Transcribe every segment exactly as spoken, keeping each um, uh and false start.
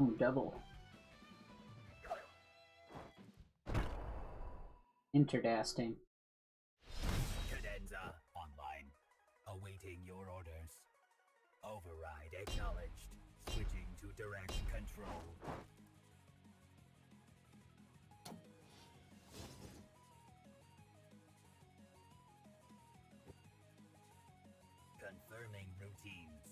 Ooh, double. Interdasting. Cadenza online. Awaiting your orders. Override acknowledged. Switching to direct control. Confirming routines.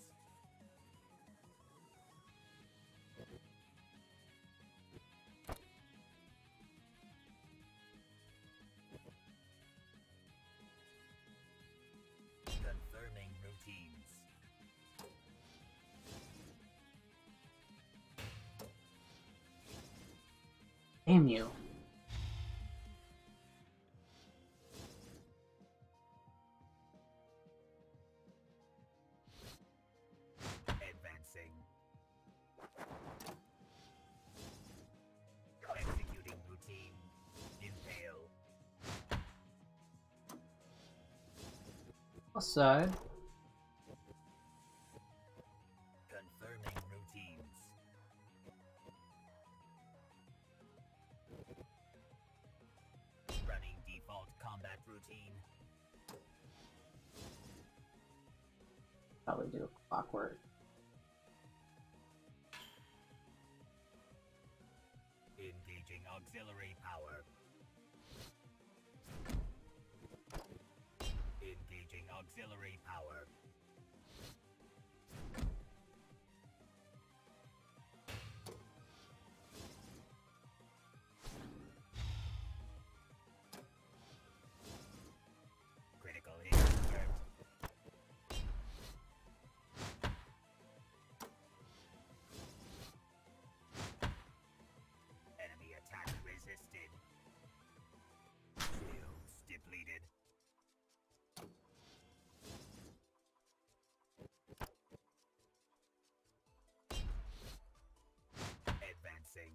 Confirming routines. Damn you. Advancing. Executing routine. Impale. Aside. Confirming routines. Running default combat routine. Probably do a clockwork. Engaging auxiliary power. Engaging auxiliary power. Critical hit confirmed. Enemy attack resisted. Shields depleted. Advancing.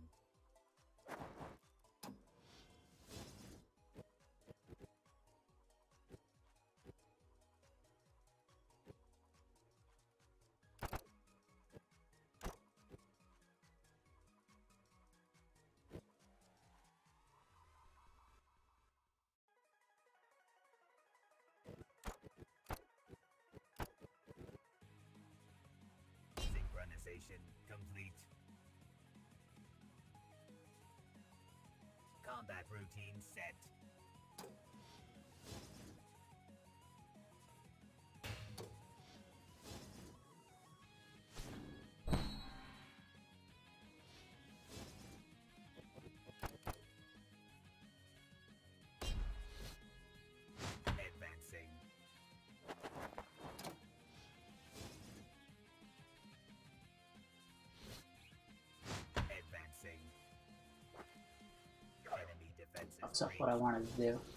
Synchronization complete. Combat routine set. Advancing. Advancing. Enemy defenses. That's not what I wanted to do.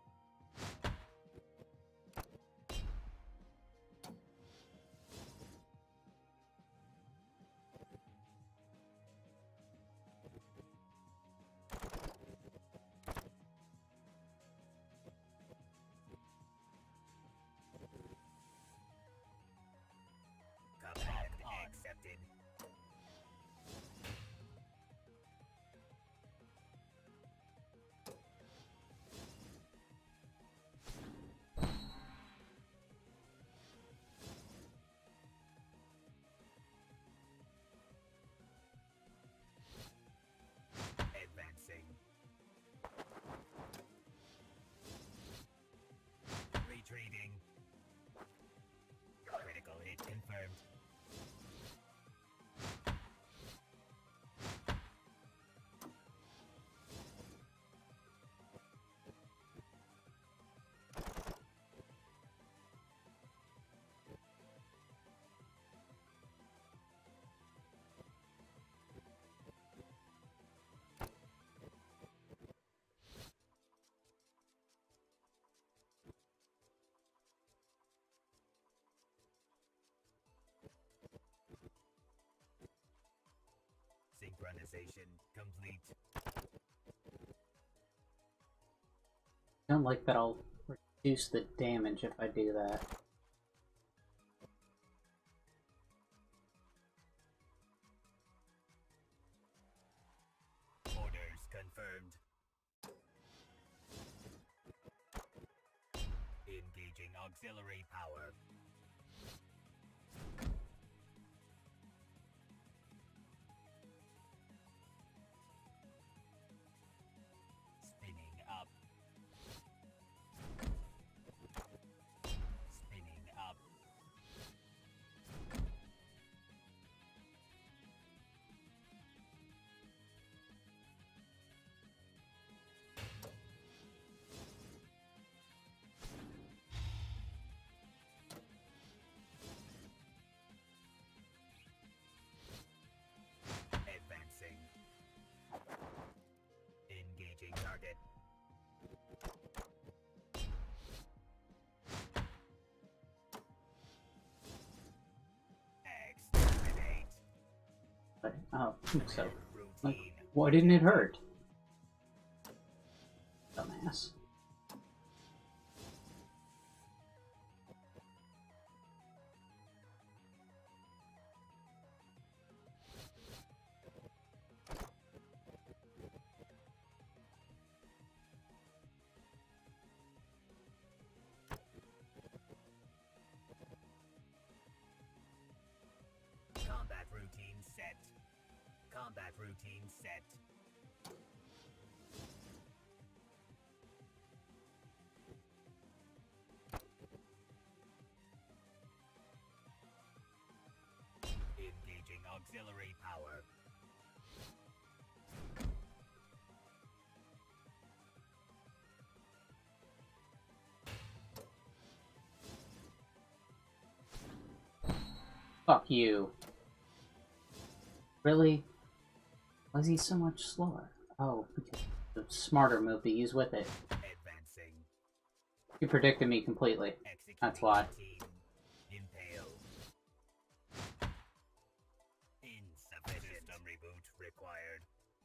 Command accepted. Advancing. Retreating. Critical hit confirmed. Synchronization complete. I don't like that I'll reduce the damage if I do that. confirmed. Engaging auxiliary power. Spinning up. Spinning up. Advancing. Engaging target. Exterminate. But, oh, so, like, Routine. why didn't it hurt? Dumbass. Combat routine set. Combat routine set. Engaging auxiliary power. Fuck you. Really? Was he so much slower? Oh, because the smarter move to use with it. Advancing. You predicted me completely. Executing That's why. routine. Impale. Insufficient. System reboot required.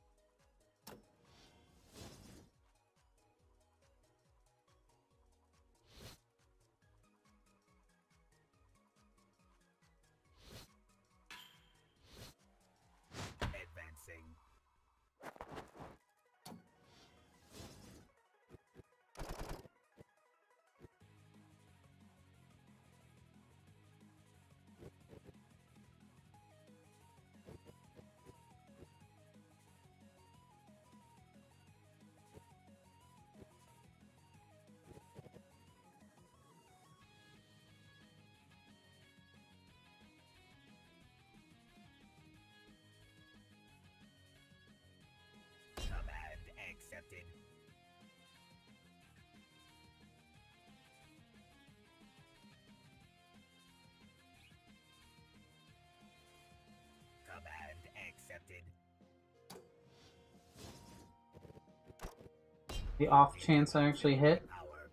Advancing. Command accepted. Command accepted. The off chance I actually hit. Power.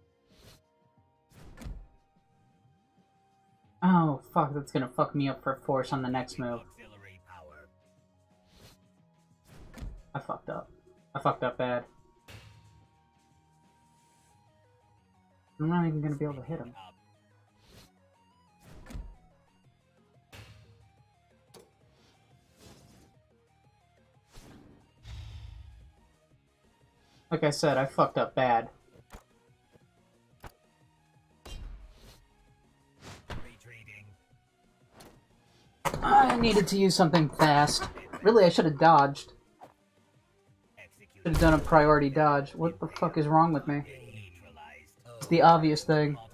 Oh, fuck, that's gonna fuck me up for force on the next move. Auxiliary power. I fucked up. I fucked up bad. I'm not even gonna be able to hit him. Up. Like I said, I fucked up bad. Retreating. I needed to use something fast. Really, I should have dodged. Execute. Should have done a priority dodge. What the fuck is wrong with me? Neutralized. It's the obvious thing.